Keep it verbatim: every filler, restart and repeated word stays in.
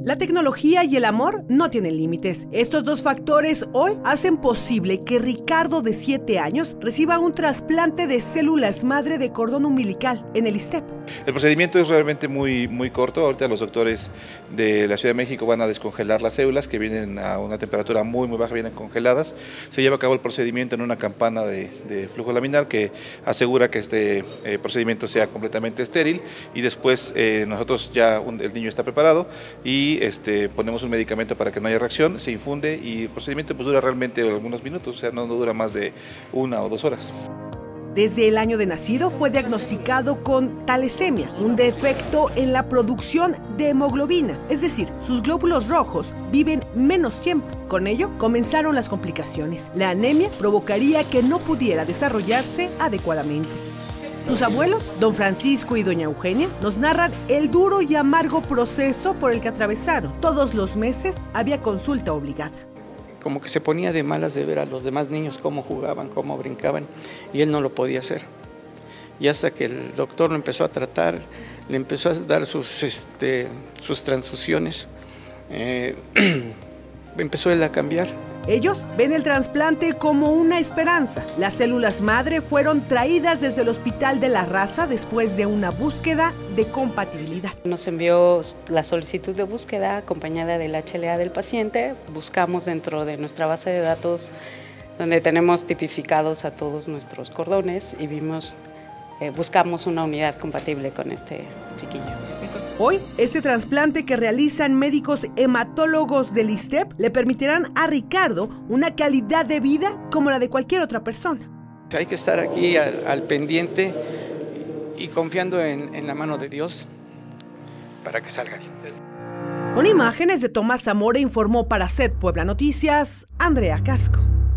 La tecnología y el amor no tienen límites. Estos dos factores hoy hacen posible que Ricardo, de siete años, reciba un trasplante de células madre de cordón umbilical en el ISSSTEP. El procedimiento es realmente muy, muy corto. Ahorita los doctores de la Ciudad de México van a descongelar las células que vienen a una temperatura muy, muy baja, vienen congeladas. Se lleva a cabo el procedimiento en una campana de, de flujo laminar que asegura que este eh, procedimiento sea completamente estéril, y después eh, nosotros ya un, el niño está preparado y Este, ponemos un medicamento para que no haya reacción, se infunde y el procedimiento pues dura realmente algunos minutos, o sea, no, no dura más de una o dos horas. Desde el año de nacido fue diagnosticado con talasemia, un defecto en la producción de hemoglobina, es decir, sus glóbulos rojos viven menos tiempo. Con ello comenzaron las complicaciones. La anemia provocaría que no pudiera desarrollarse adecuadamente. Sus abuelos, don Francisco y doña Eugenia, nos narran el duro y amargo proceso por el que atravesaron. Todos los meses había consulta obligada. Como que se ponía de malas de ver a los demás niños cómo jugaban, cómo brincaban, y él no lo podía hacer. Y hasta que el doctor lo empezó a tratar, le empezó a dar sus, este, sus transfusiones, eh, empezó él a cambiar. Ellos ven el trasplante como una esperanza. Las células madre fueron traídas desde el Hospital de la Raza después de una búsqueda de compatibilidad. Nos envió la solicitud de búsqueda acompañada del H L A del paciente. Buscamos dentro de nuestra base de datos donde tenemos tipificados a todos nuestros cordones y vimos, eh, buscamos una unidad compatible con este chiquillo. Hoy, este trasplante que realizan médicos hematólogos del ISSSTEP le permitirán a Ricardo una calidad de vida como la de cualquier otra persona. Hay que estar aquí al, al pendiente y confiando en, en la mano de Dios para que salga bien. Con imágenes de Tomás Zamora informó para C E T Puebla Noticias, Andrea Casco.